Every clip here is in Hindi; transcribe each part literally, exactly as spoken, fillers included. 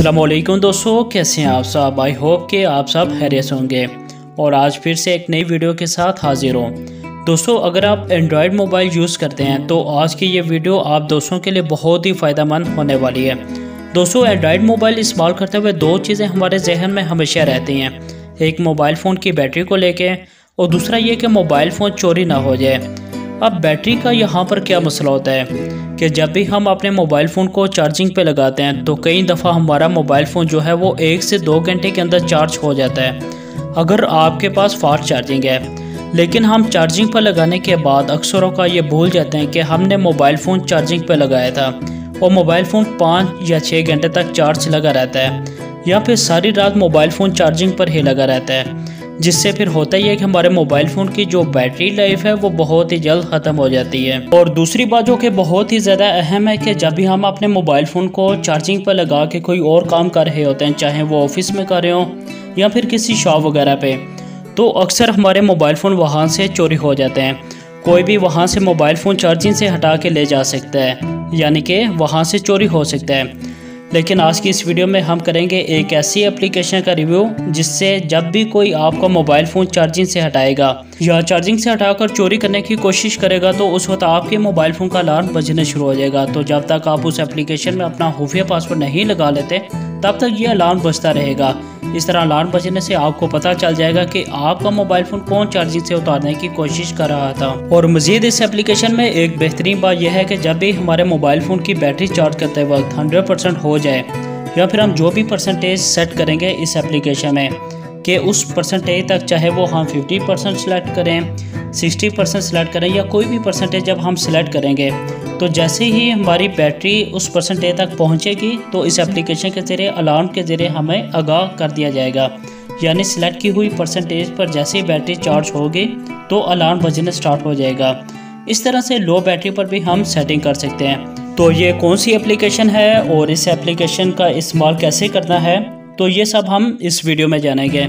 अस्सलामुअलैकुम दोस्तों, कैसे हैं आप सब। आई होप कि आप सब खैरियत होंगे और आज फिर से एक नई वीडियो के साथ हाजिर हूँ। दोस्तों, अगर आप एंड्रॉयड मोबाइल यूज़ करते हैं तो आज की ये वीडियो आप दोस्तों के लिए बहुत ही फ़ायदेमंद होने वाली है। दोस्तों, एंड्रॉयड मोबाइल इस्तेमाल करते हुए दो चीज़ें हमारे जहन में हमेशा रहती हैं, एक मोबाइल फ़ोन की बैटरी को लेके और दूसरा ये कि मोबाइल फ़ोन चोरी ना हो जाए। अब बैटरी का यहाँ पर क्या मसला होता है कि जब भी हम अपने मोबाइल फ़ोन को चार्जिंग पे लगाते हैं तो कई दफ़ा हमारा मोबाइल फ़ोन जो है वो एक से दो घंटे के अंदर चार्ज हो जाता है अगर आपके पास फास्ट चार्जिंग है। लेकिन हम चार्जिंग पर लगाने के बाद अक्सरों का ये भूल जाते हैं कि हमने मोबाइल फ़ोन चार्जिंग पे लगाया था और मोबाइल फ़ोन पाँच या छः घंटे तक चार्ज लगा रहता है या फिर सारी रात मोबाइल फ़ोन चार्जिंग पर ही लगा रहता है, जिससे फिर होता ही है कि हमारे मोबाइल फ़ोन की जो बैटरी लाइफ है वो बहुत ही जल्द ख़त्म हो जाती है। और दूसरी बात जो कि बहुत ही ज़्यादा अहम है कि जब भी हम अपने मोबाइल फ़ोन को चार्जिंग पर लगा के कोई और काम कर रहे होते हैं, चाहे वो ऑफिस में कर रहे हो या फिर किसी शॉप वगैरह पे, तो अक्सर हमारे मोबाइल फ़ोन वहाँ से चोरी हो जाते हैं। कोई भी वहाँ से मोबाइल फ़ोन चार्जिंग से हटा के ले जा सकता है, यानी कि वहाँ से चोरी हो सकता है। लेकिन आज की इस वीडियो में हम करेंगे एक ऐसी एप्लीकेशन का रिव्यू जिससे जब भी कोई आपका मोबाइल फ़ोन चार्जिंग से हटाएगा या चार्जिंग से हटाकर चोरी करने की कोशिश करेगा तो उस वक्त आपके मोबाइल फ़ोन का अलार्म बजना शुरू हो जाएगा। तो जब तक आप उस एप्लीकेशन में अपना खुफिया पासवर्ड नहीं लगा लेते तब तक ये अलार्म बजता रहेगा। इस तरह अलार्म बजने से आपको पता चल जाएगा कि आपका मोबाइल फ़ोन कौन चार्जिंग से उतारने की कोशिश कर रहा था। और मज़ीद इस एप्लीकेशन में एक बेहतरीन बात यह है कि जब भी हमारे मोबाइल फ़ोन की बैटरी चार्ज करते वक्त हंड्रेड परसेंट हो जाए या फिर हम जो भी परसेंटेज सेट करेंगे इस एप्लीकेशन में कि उस परसेंटेज तक, चाहे वो हम फिफ्टी परसेंट सेलेक्ट करें, सिक्सटी परसेंट सेलेक्ट करें या कोई भी परसेंटेज जब हम सेलेक्ट करेंगे तो जैसे ही हमारी बैटरी उस परसेंटेज तक पहुंचेगी तो इस एप्लीकेशन के ज़रिए अलार्म के ज़रिए हमें आगाह कर दिया जाएगा। यानी सिलेक्ट की हुई परसेंटेज पर जैसे ही बैटरी चार्ज होगी तो अलार्म बजना स्टार्ट हो जाएगा। इस तरह से लो बैटरी पर भी हम सेटिंग कर सकते हैं। तो ये कौन सी एप्लीकेशन है और इस एप्लीकेशन का इस्तेमाल कैसे करना है, तो ये सब हम इस वीडियो में जानेंगे।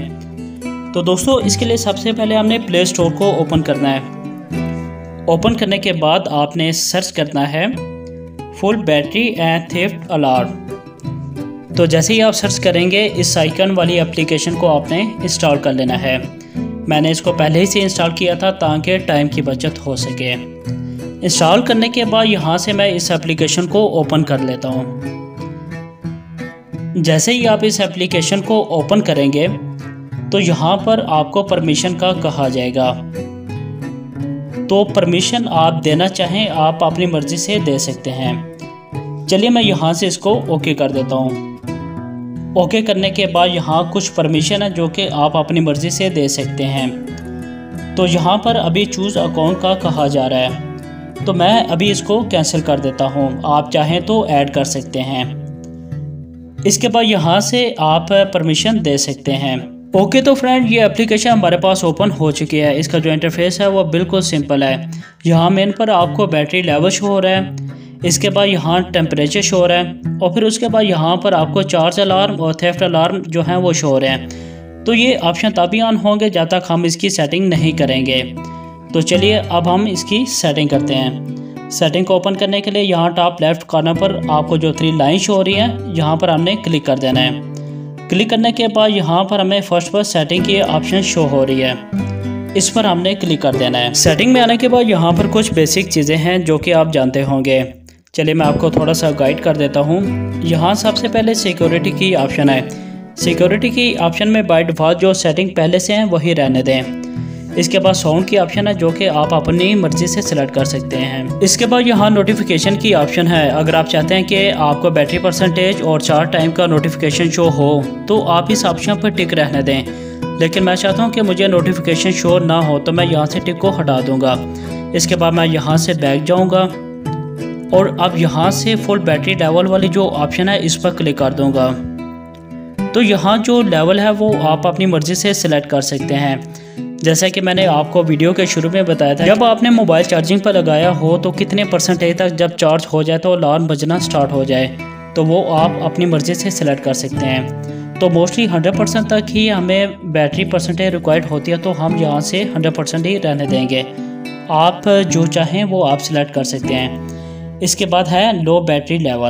तो दोस्तों, इसके लिए सबसे पहले हमने प्ले स्टोर को ओपन करना है। ओपन करने के बाद आपने सर्च करना है full battery and theft alarm. तो जैसे ही आप सर्च करेंगे इस आइकन वाली एप्लीकेशन को आपने इंस्टॉल कर लेना है। मैंने इसको पहले ही से इंस्टॉल किया था ताकि टाइम की बचत हो सके। इंस्टॉल करने के बाद यहाँ से मैं इस एप्लीकेशन को ओपन कर लेता हूँ। जैसे ही आप इस एप्लीकेशन को ओपन करेंगे तो यहाँ पर आपको परमिशन का कहा जाएगा। तो परमिशन आप देना चाहें आप अपनी मर्ज़ी से दे सकते हैं। चलिए मैं यहाँ से इसको ओके कर देता हूँ। ओके करने के बाद यहाँ कुछ परमिशन है जो कि आप अपनी मर्ज़ी से दे सकते हैं। तो यहाँ पर अभी चूज़ अकाउंट का कहा जा रहा है, तो मैं अभी इसको कैंसिल कर देता हूँ। आप चाहें तो ऐड कर सकते हैं। इसके बाद यहाँ से आप परमिशन दे सकते हैं। ओके तो फ्रेंड, ये एप्लीकेशन हमारे पास ओपन हो चुकी है। इसका जो इंटरफेस है वो बिल्कुल सिंपल है। यहाँ मेन पर आपको बैटरी लेवल शो हो रहा है, इसके बाद यहाँ टेम्परेचर शो हो रहा है और फिर उसके बाद यहाँ पर आपको चार्ज अलार्म और थेफ्ट अलार्म जो हैं वो शो हो रहे हैं। तो ये ऑप्शन तभी ऑन होंगे जब तक हम इसकी सेटिंग नहीं करेंगे। तो चलिए अब हम इसकी सेटिंग करते हैं। सेटिंग को ओपन करने के लिए यहाँ टॉप लेफ्ट कॉर्नर पर आपको जो थ्री लाइन शो हो रही है यहाँ पर हमने क्लिक कर देना है। क्लिक करने के बाद यहाँ पर हमें फर्स्ट पर सेटिंग की ऑप्शन शो हो रही है, इस पर हमने क्लिक कर देना है। सेटिंग में आने के बाद यहाँ पर कुछ बेसिक चीज़ें हैं जो कि आप जानते होंगे। चलिए मैं आपको थोड़ा सा गाइड कर देता हूँ। यहाँ सबसे पहले सिक्योरिटी की ऑप्शन है। सिक्योरिटी की ऑप्शन में बाय डिफ़ॉल्ट जो सेटिंग पहले से हैं वही रहने दें। इसके बाद साउंड की ऑप्शन है जो कि आप अपनी मर्ज़ी से सिलेक्ट कर सकते हैं। इसके बाद यहाँ नोटिफिकेशन की ऑप्शन है। अगर आप चाहते हैं कि आपको बैटरी परसेंटेज और चार्ज टाइम का नोटिफिकेशन शो हो तो आप इस ऑप्शन पर टिक रहने दें। लेकिन मैं चाहता हूँ कि मुझे नोटिफिकेशन शो ना हो तो मैं यहाँ से टिक को हटा दूँगा। इसके बाद मैं यहाँ से बैक जाऊँगा और अब यहाँ से फुल बैटरी लेवल वाली जो ऑप्शन है इस पर क्लिक कर दूँगा। तो यहाँ जो लेवल है वो आप अपनी मर्ज़ी से सिलेक्ट कर सकते हैं। जैसा कि मैंने आपको वीडियो के शुरू में बताया था, जब आपने मोबाइल चार्जिंग पर लगाया हो तो कितने परसेंटेज तक जब चार्ज हो जाए तो अलार्म बजना स्टार्ट हो जाए, तो वो आप अपनी मर्ज़ी से सिलेक्ट कर सकते हैं। तो मोस्टली हंड्रेड परसेंट तक ही हमें बैटरी परसेंटेज रिक्वायर्ड होती है, तो हम यहाँ से हंड्रेड परसेंट ही रहने देंगे। आप जो चाहें वो आप सिलेक्ट कर सकते हैं। इसके बाद है लो बैटरी लेवल।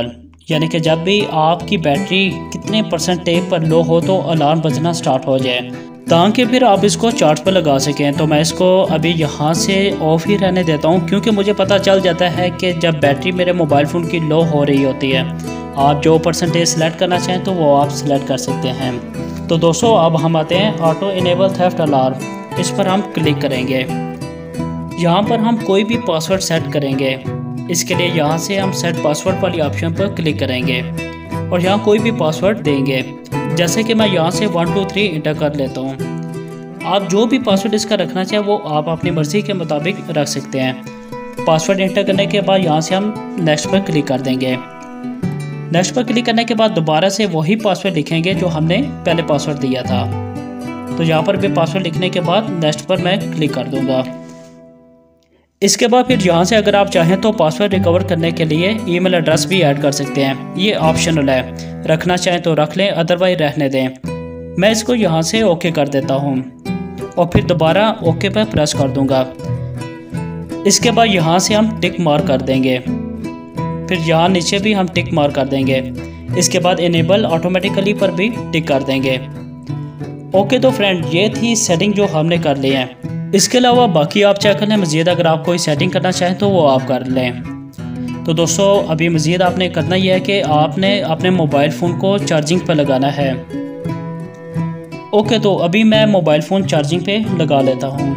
यानी कि जब भी आपकी बैटरी कितने परसेंटेज पर लो हो तो अलार्म बजना स्टार्ट हो जाए, ताकि फिर आप इसको चार्ज पर लगा सकें। तो मैं इसको अभी यहाँ से ऑफ़ ही रहने देता हूँ, क्योंकि मुझे पता चल जाता है कि जब बैटरी मेरे मोबाइल फ़ोन की लो हो रही होती है। आप जो परसेंटेज सेलेक्ट करना चाहें तो वो आप सिलेक्ट कर सकते हैं। तो दोस्तों अब हम आते हैं ऑटो इनेबल थेफ्ट अलार्म, इस पर हम क्लिक करेंगे। यहाँ पर हम कोई भी पासवर्ड सेट करेंगे। इसके लिए यहाँ से हम सेट पासवर्ड वाली ऑप्शन पर क्लिक करेंगे और यहाँ कोई भी पासवर्ड देंगे। जैसे कि मैं यहाँ से वन टू थ्री इंटर कर लेता हूँ। आप जो भी पासवर्ड इसका रखना चाहें वो आप अपनी मर्ज़ी के मुताबिक रख सकते हैं। पासवर्ड इंटर करने के बाद यहाँ से हम नेक्स्ट पर क्लिक कर देंगे। नेक्स्ट पर क्लिक करने के बाद दोबारा से वही पासवर्ड लिखेंगे जो हमने पहले पासवर्ड दिया था। तो यहाँ पर भी पासवर्ड लिखने के बाद नेक्स्ट पर मैं क्लिक कर दूँगा। इसके बाद फिर यहाँ से अगर आप चाहें तो पासवर्ड रिकवर करने के लिए ईमेल एड्रेस भी ऐड कर सकते हैं। ये ऑप्शनल है, रखना चाहें तो रख लें, अदरवाइज रहने दें। मैं इसको यहाँ से ओके कर देता हूँ और फिर दोबारा ओके पर प्रेस कर दूँगा। इसके बाद यहाँ से हम टिक मार्क कर देंगे, फिर यहाँ नीचे भी हम टिक मार्क कर देंगे। इसके बाद इनेबल ऑटोमेटिकली पर भी टिक कर देंगे। ओके तो फ्रेंड, ये थी सेटिंग जो हमने कर ली है। इसके अलावा बाकी आप चेक कर लें मज़ीद, अगर आप कोई सेटिंग करना चाहें तो वो आप कर लें। तो दोस्तों अभी मज़ीद आपने करना यह है कि आपने अपने मोबाइल फ़ोन को चार्जिंग पर लगाना है। ओके तो अभी मैं मोबाइल फ़ोन चार्जिंग पे लगा लेता हूँ।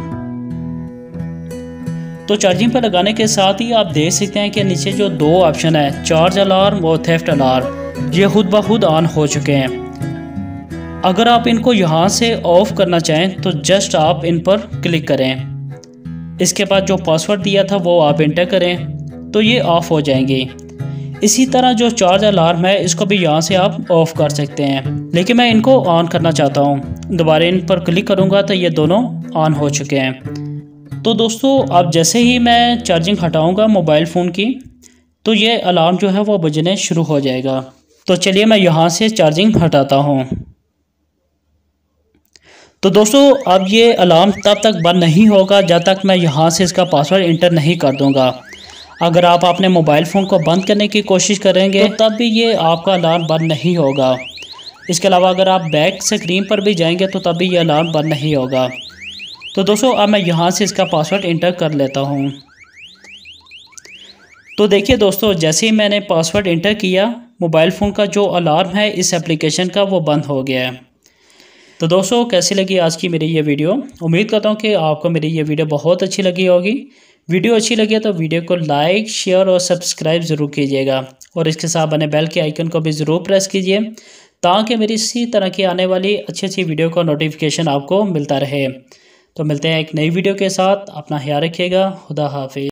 तो चार्जिंग पर लगाने के साथ ही आप देख सकते हैं कि नीचे जो दो ऑप्शन है, चार्ज अलार्म और थेफ्ट अलार्म, ये खुद ब खुद ऑन हो चुके हैं। अगर आप इनको यहाँ से ऑफ़ करना चाहें तो जस्ट आप इन पर क्लिक करें। इसके बाद जो पासवर्ड दिया था वो आप इंटर करें तो ये ऑफ़ हो जाएंगी। इसी तरह जो चार्ज अलार्म है इसको भी यहाँ से आप ऑफ़ कर सकते हैं, लेकिन मैं इनको ऑन करना चाहता हूँ। दोबारा इन पर क्लिक करूँगा तो ये दोनों ऑन हो चुके हैं। तो दोस्तों अब जैसे ही मैं चार्जिंग हटाऊँगा मोबाइल फ़ोन की तो ये अलार्म जो है वो बजने शुरू हो जाएगा। तो चलिए मैं यहाँ से चार्जिंग हटाता हूँ। तो दोस्तों अब ये अलार्म तब तक बंद नहीं होगा जब तक मैं यहाँ से इसका पासवर्ड इंटर नहीं कर दूँगा। अगर आप अपने मोबाइल फ़ोन को बंद करने की कोशिश करेंगे तो तब भी ये आपका अलार्म बंद नहीं होगा। इसके अलावा अगर आप बैक स्क्रीन पर भी जाएंगे तो तब भी ये अलार्म बंद नहीं होगा। तो दोस्तों अब मैं यहाँ से इसका पासवर्ड इंटर कर लेता हूँ। तो देखिए दोस्तों, जैसे ही मैंने पासवर्ड इंटर किया मोबाइल फ़ोन का जो अलार्म है इस एप्लीकेशन का वो बंद हो गया है। तो दोस्तों कैसी लगी आज की मेरी ये वीडियो? उम्मीद करता हूँ कि आपको मेरी ये वीडियो बहुत अच्छी लगी होगी। वीडियो अच्छी लगी तो वीडियो को लाइक, शेयर और सब्सक्राइब ज़रूर कीजिएगा और इसके साथ बने बेल के आइकन को भी ज़रूर प्रेस कीजिए ताकि मेरी इसी तरह की आने वाली अच्छी अच्छी वीडियो का नोटिफिकेशन आपको मिलता रहे। तो मिलते हैं एक नई वीडियो के साथ। अपना ख्याल रखिएगा। खुदा हाफिज़।